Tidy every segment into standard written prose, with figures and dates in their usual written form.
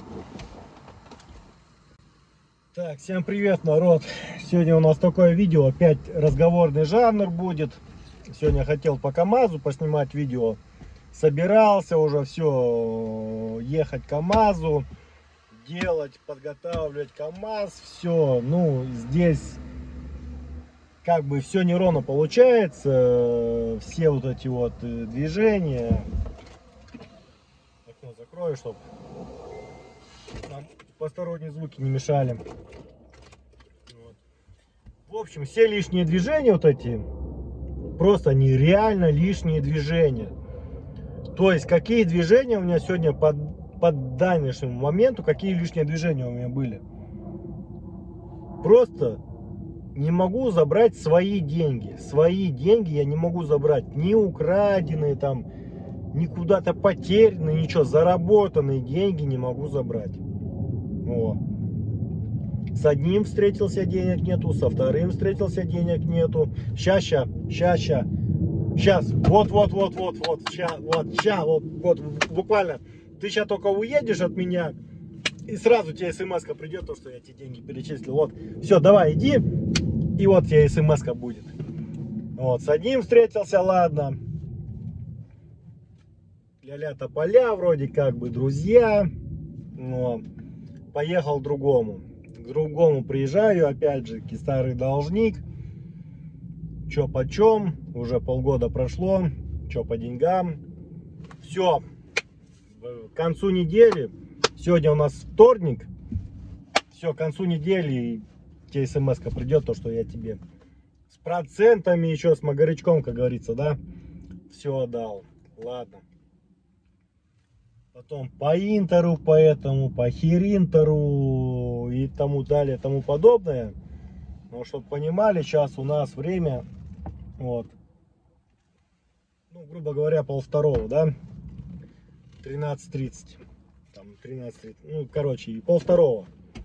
Так, всем привет, народ! Сегодня у нас такое видео, опять разговорный жанр будет. Сегодня хотел по КамАЗу поснимать видео. Собирался уже все, ехать к КамАЗу, делать, подготавливать КамАЗ, все. Ну, здесь как бы все неровно получается, все вот эти вот движения. Окно закрою, чтобы нам посторонние звуки не мешали. В общем, все лишние движения вот эти, просто нереально лишние движения. То есть, какие движения у меня сегодня по данному моменту, какие лишние движения у меня были. Просто не могу забрать свои деньги. Свои деньги я не могу забрать. Ни украденные там, ни куда-то потерянные, ничего. Заработанные деньги не могу забрать. Вот. С одним встретился, денег нету, со вторым встретился, денег нету. Сейчас, вот, буквально, ты сейчас только уедешь от меня, и сразу тебе смс-ка придет, то, что я тебе деньги перечислил. Вот, все, давай, иди, и вот тебе смс-ка будет. Вот, с одним встретился, ладно. Ля-ля тополя, вроде как бы друзья. Но поехал к другому. К другому приезжаю, опять же, старый должник. Чё почем, уже полгода прошло, чё по деньгам. Все, к концу недели, сегодня у нас вторник, все, к концу недели тебе смс-ка придет, то, что я тебе с процентами, еще с магарычком, как говорится, да, все дал. Ладно. Потом по Интеру, по этому, по Херинтеру и тому далее, тому подобное. Но чтобы понимали, сейчас у нас время, вот, ну, грубо говоря, 12:30, да, 13:30, там, 13:30, ну, короче, 12:30.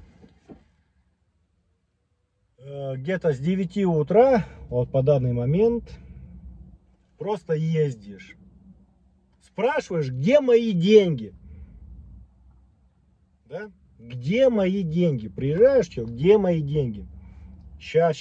Где-то с 9 утра, вот по данный момент, просто ездишь. Спрашиваешь, где мои деньги? Да? Где мои деньги? Приезжаешь, что, где мои деньги? Ща.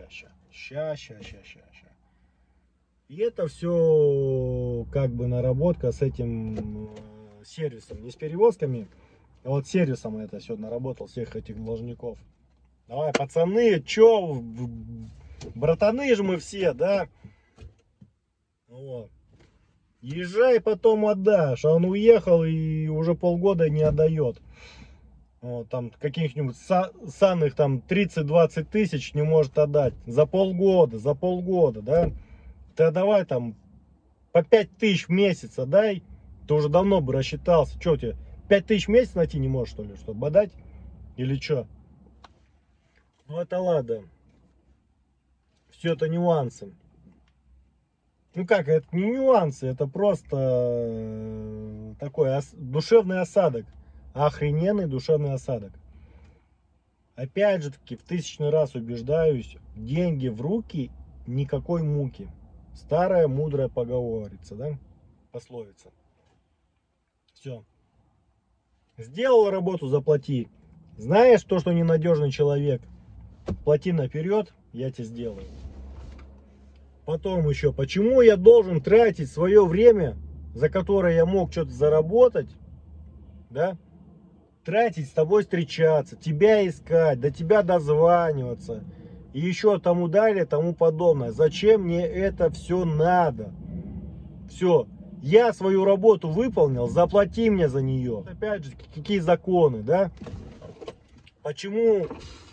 И это все как бы наработка с этим сервисом. Не с перевозками, а вот сервисом это все наработал, всех этих должников. Давай, пацаны, чё, братаны же мы все, да? Вот. Езжай, потом отдашь. А он уехал и уже полгода не отдает. Вот, там каких-нибудь санных там 30-20 тысяч не может отдать. За полгода, да? Ты давай там по 5 тысяч в месяц отдай. Ты уже давно бы рассчитался. Что тебе, 5 тысяч в месяц найти не можешь, что ли, чтобы отдать? Или что? Ну это ладно. Все это нюансы. Ну как, это не нюансы, это просто такой душевный осадок. Охрененный душевный осадок. Опять же таки, в 1000-й раз убеждаюсь, деньги в руки, никакой муки. Старая мудрая поговорится, да? Пословица. Все. Сделал работу, заплати. Знаешь то, что ненадежный человек? Плати наперед, я тебе сделаю. Потом еще, почему я должен тратить свое время, за которое я мог что-то заработать, да? Тратить с тобой встречаться, тебя искать, до тебя дозваниваться и еще тому далее, тому подобное. Зачем мне это все надо? Все, я свою работу выполнил, заплати мне за нее. Опять же, какие законы, да? Почему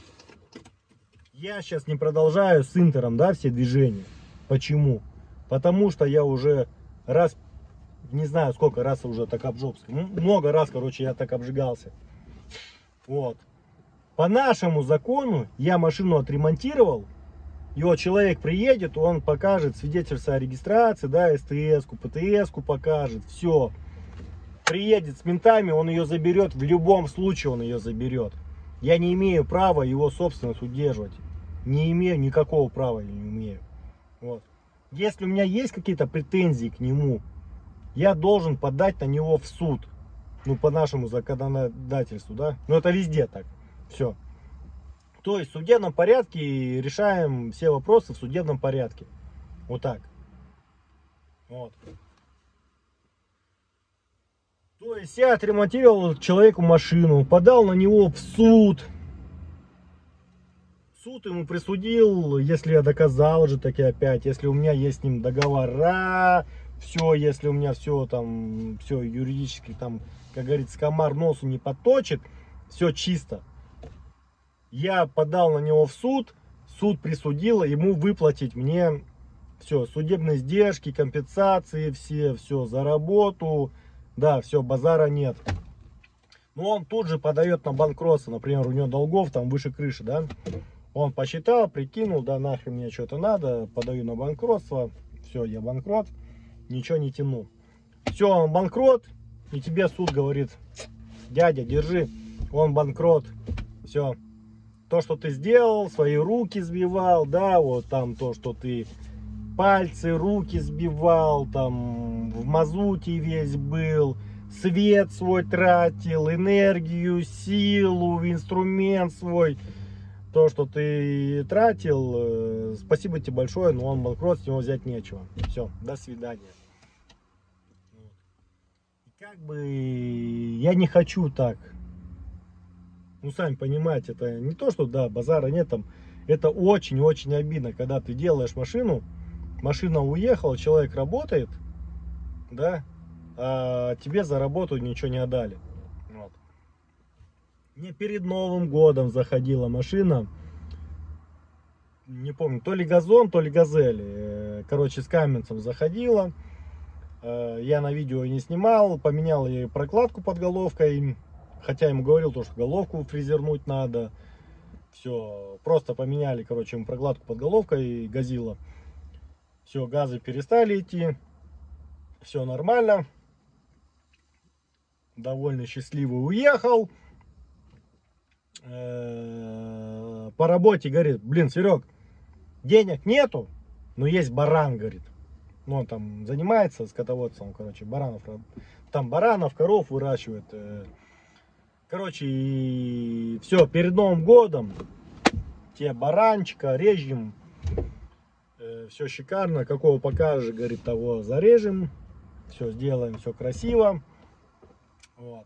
я сейчас не продолжаю с Интером, да, все движения? Почему? Потому что я уже раз, не знаю сколько раз уже так обжегся. Много раз, короче, я так обжигался. Вот. По нашему закону я машину отремонтировал. И вот человек приедет, он покажет свидетельство о регистрации, да, СТС-ку, ПТС-ку покажет. Все. Приедет с ментами, он ее заберет. В любом случае он ее заберет. Я не имею права его собственность удерживать. Не имею никакого права, я не имею. Вот. Если у меня есть какие-то претензии к нему, я должен подать на него в суд. Ну, по нашему законодательству, да. Но это везде так. Все. То есть в судебном порядке решаем все вопросы в судебном порядке. Вот так. Вот. То есть я отремонтировал человеку машину, подал на него в суд. Суд ему присудил, если я доказал же таки опять, если у меня есть с ним договора, все, если у меня все там, все юридически там, как говорится, комар носу не подточит, все чисто. Я подал на него в суд, суд присудил ему выплатить мне все, судебные издержки, компенсации, все за работу, да, все, базара нет. Но он тут же подает на банкротство, например, у него долгов там выше крыши, да. Он посчитал, прикинул, да нахрен мне что-то надо, подаю на банкротство, все, я банкрот, ничего не тяну. Все, он банкрот, и тебе суд говорит, дядя, держи, он банкрот, все. То, что ты сделал, свои руки сбивал, да, вот там то, что ты пальцы, руки сбивал, там в мазуте весь был, свет свой тратил, энергию, силу, инструмент свой. То, что ты тратил, спасибо тебе большое, но он банкрот, с него взять нечего. Все, до свидания. Как бы я не хочу так. Ну, сами понимаете, это не то, что, да, базара нет там. Это очень-очень обидно, когда ты делаешь машину, машина уехала, человек работает, да, а тебе за работу ничего не отдали. Вот. Мне перед Новым годом заходила машина, не помню, то ли Газон, то ли Газель. Короче, с Каменцем заходила. Я на видео не снимал, поменял ей прокладку под головкой. Хотя ему говорил, то, что головку фрезернуть надо. Все, просто поменяли, короче, ему прокладку под головкой, газила. Все, газы перестали идти. Все нормально. Довольно счастливый уехал. По работе говорит, блин, Серег, денег нету, но есть баран, говорит. Ну, он там занимается скотоводством, короче, баранов. Там баранов, коров выращивает. Короче, и все, перед Новым годом тебе баранчика режем. Все шикарно. Какого покажешь, говорит, того зарежем. Все сделаем, все красиво. Вот.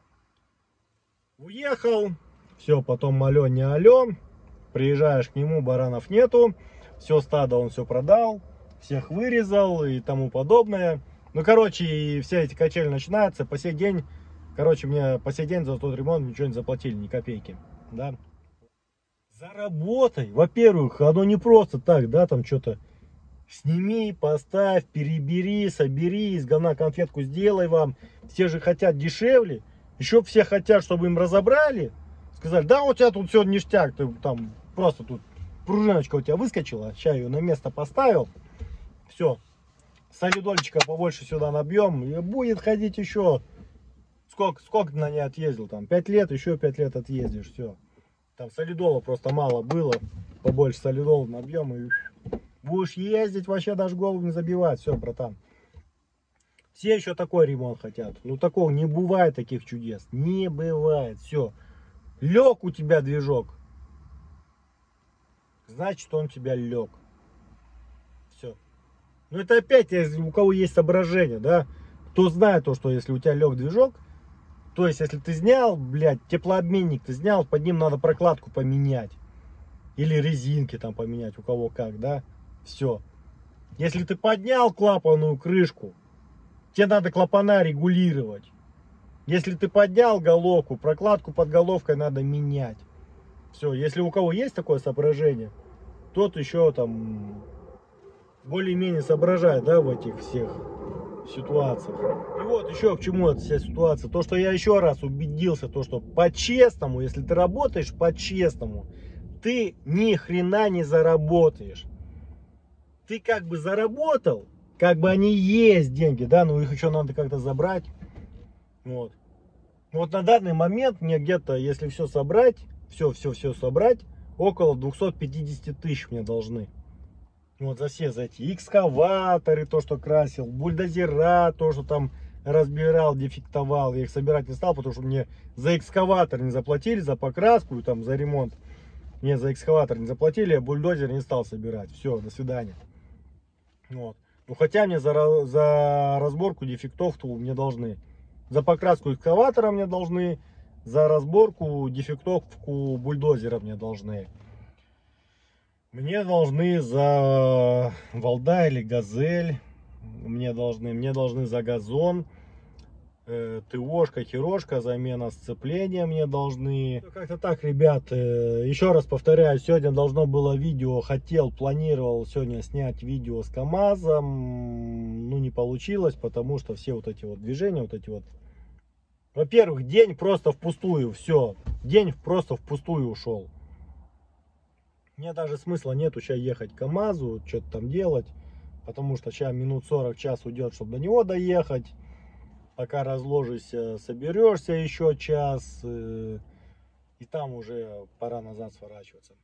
Уехал. Все, потом алё, не алё. Приезжаешь к нему, баранов нету. Все стадо он все продал. Всех вырезал и тому подобное. Ну, короче, и все эти качели начинаются. По сей день, короче, мне по сей день за тот ремонт ничего не заплатили, ни копейки. Да. Заработай. Во-первых, оно не просто так, да, там что-то сними, поставь, перебери, собери, из говна конфетку сделай вам. Все же хотят дешевле. Еще все хотят, чтобы им разобрали. Сказали, да, у тебя тут все ништяк, ты там просто тут пружиночка у тебя выскочила, сейчас ее на место поставил. Все, солидольчика побольше сюда набьем, и будет ходить еще. Сколько ты на ней отъездил? Там 5 лет, еще 5 лет отъездишь, все. Там солидола просто мало было, побольше солидола набьем и будешь ездить, вообще даже голову не забивать. Все, братан. Все еще такой ремонт хотят. Ну, такого не бывает, таких чудес. Не бывает. Все. Лег у тебя движок. Значит, он у тебя лег. Все. Ну, это опять, у кого есть соображение, да? Кто знает то, что если у тебя лег движок, то есть, если ты снял, блядь, теплообменник ты снял, под ним надо прокладку поменять. Или резинки там поменять, у кого как, да? Все. Если ты поднял клапанную крышку, тебе надо клапана регулировать. Если ты поднял головку, прокладку под головкой надо менять. Все, если у кого есть такое соображение, тот еще там более-менее соображает, да, в этих всех ситуациях. И вот еще к чему эта вся ситуация. То, что я еще раз убедился, то, что по-честному, если ты работаешь по-честному, ты ни хрена не заработаешь. Ты как бы заработал, как бы они есть деньги, да, но их еще надо как-то забрать. Вот. Вот на данный момент мне где-то, если все собрать, все собрать, около 250 тысяч мне должны. Вот за все, за эти экскаваторы, то, что красил, бульдозера, то, что там разбирал, дефектовал. Я их собирать не стал, потому что мне за экскаватор не заплатили, за покраску, там, за ремонт. Мне за экскаватор не заплатили, я бульдозер не стал собирать. Все, до свидания. Вот. Ну, хотя мне за разборку дефектов-то мне должны. За покраску экскаватора мне должны. За разборку дефектовку бульдозера мне должны. Мне должны за Валда или Газель. Мне должны за газон. ТОшка, херошка, замена сцепления мне должны. Как-то так, ребят. Еще раз повторяю, сегодня должно было видео, планировал сегодня снять видео с КамАЗом. Ну, не получилось, потому что все вот эти вот движения, вот эти вот. Во-первых, день просто впустую, все. День просто впустую ушел. Мне даже смысла нету сейчас ехать к КамАЗу, что-то там делать. Потому что сейчас минут 40, час уйдет, чтобы до него доехать. Пока разложишься, соберешься еще час, и там уже пора назад сворачиваться.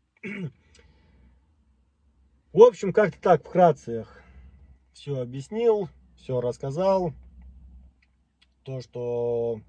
В общем, как-то так, вкратце все объяснил, все рассказал. То, что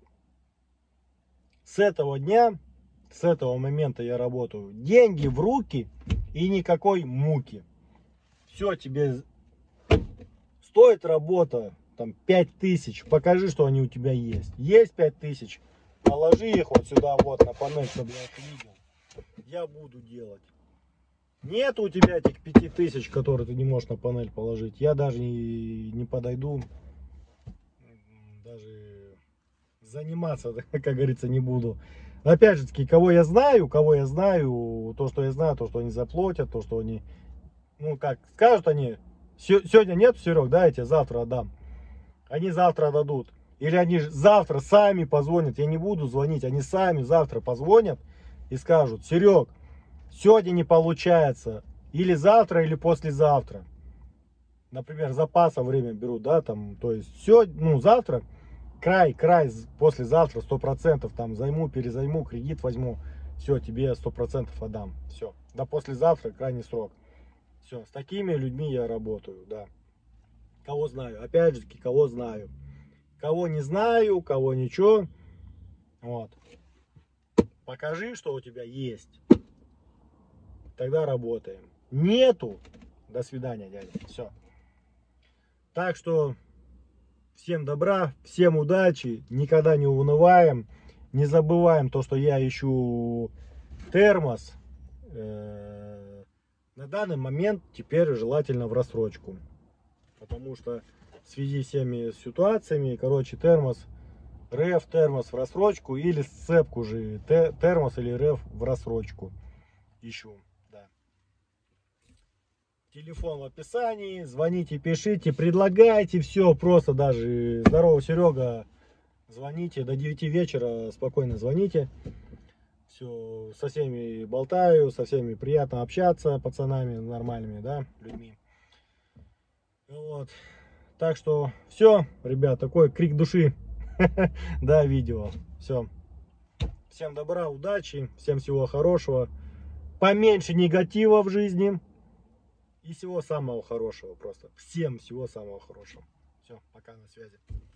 с этого дня, с этого момента я работаю. Деньги в руки и никакой муки. Все, тебе стоит работа. Там 5000, покажи, что они у тебя есть. Есть 5000, положи их вот сюда, вот на панель, чтобы я их видел. Я буду делать. Нет у тебя этих 5000, которые ты не можешь на панель положить. Я даже не подойду. Даже заниматься, как говорится, не буду. Опять же таки, кого я знаю, то, что я знаю, то, что они заплатят, то, что они, ну как, скажут они, сегодня нет, Серег, да, я тебе завтра отдам. Они завтра дадут. Или они завтра сами позвонят. Я не буду звонить. Они сами завтра позвонят и скажут: Серег, сегодня не получается. Или завтра, или послезавтра. Например, запасом время берут, да, там, то есть сегодня, ну, завтра, край, послезавтра 100%, там, займу, перезайму, кредит возьму. Все, тебе 100% отдам. Все. До послезавтра крайний срок. Все, с такими людьми я работаю, да. Кого знаю, опять же таки, кого знаю. Кого не знаю, кого ничего. Вот. Покажи, что у тебя есть. Тогда работаем. Нету. До свидания, дядя. Все. Так что всем добра, всем удачи. Никогда не унываем. Не забываем то, что я ищу термос. На данный момент теперь желательно в рассрочку. Потому что в связи с всеми ситуациями, короче, термос в рассрочку или сцепку же, термос или РФ в рассрочку ищу, да. Телефон в описании, звоните, пишите, предлагайте, все, просто даже, здорово, Серега, звоните, до 9 вечера спокойно звоните. Все, со всеми болтаю, со всеми приятно общаться, пацанами нормальными, да, людьми. Вот. Так что все, ребят, такой крик души, да, видео. Все. Всем добра, удачи, всем всего хорошего. Поменьше негатива в жизни. И всего самого хорошего просто. Всем всего самого хорошего. Все, пока, на связи.